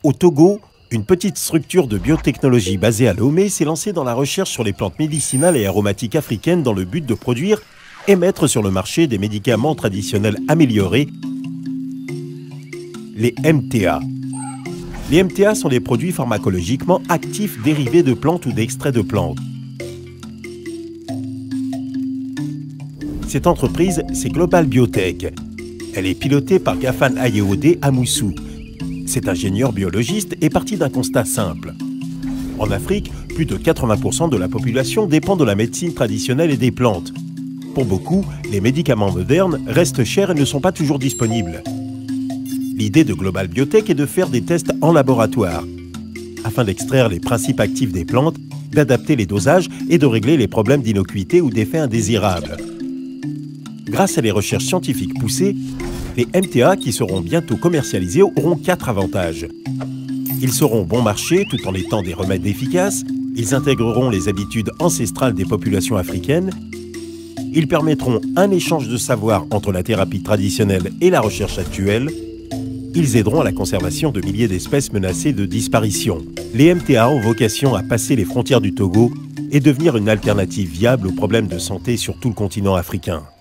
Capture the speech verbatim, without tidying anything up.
Au Togo, une petite structure de biotechnologie basée à Lomé s'est lancée dans la recherche sur les plantes médicinales et aromatiques africaines dans le but de produire et mettre sur le marché des médicaments traditionnels améliorés, les M T A. Les M T A sont des produits pharmacologiquement actifs dérivés de plantes ou d'extraits de plantes. Cette entreprise, c'est Global Biotech. Elle est pilotée par Gafan Ayewode Amoussou. Cet ingénieur biologiste est parti d'un constat simple. En Afrique, plus de quatre-vingts pour cent de la population dépend de la médecine traditionnelle et des plantes. Pour beaucoup, les médicaments modernes restent chers et ne sont pas toujours disponibles. L'idée de Global Biotech est de faire des tests en laboratoire, afin d'extraire les principes actifs des plantes, d'adapter les dosages et de régler les problèmes d'innocuité ou d'effets indésirables. Grâce à des recherches scientifiques poussées, les M T A qui seront bientôt commercialisés auront quatre avantages. Ils seront bon marché tout en étant des remèdes efficaces, ils intégreront les habitudes ancestrales des populations africaines, ils permettront un échange de savoir entre la thérapie traditionnelle et la recherche actuelle, ils aideront à la conservation de milliers d'espèces menacées de disparition. Les M T A ont vocation à passer les frontières du Togo et devenir une alternative viable aux problèmes de santé sur tout le continent africain.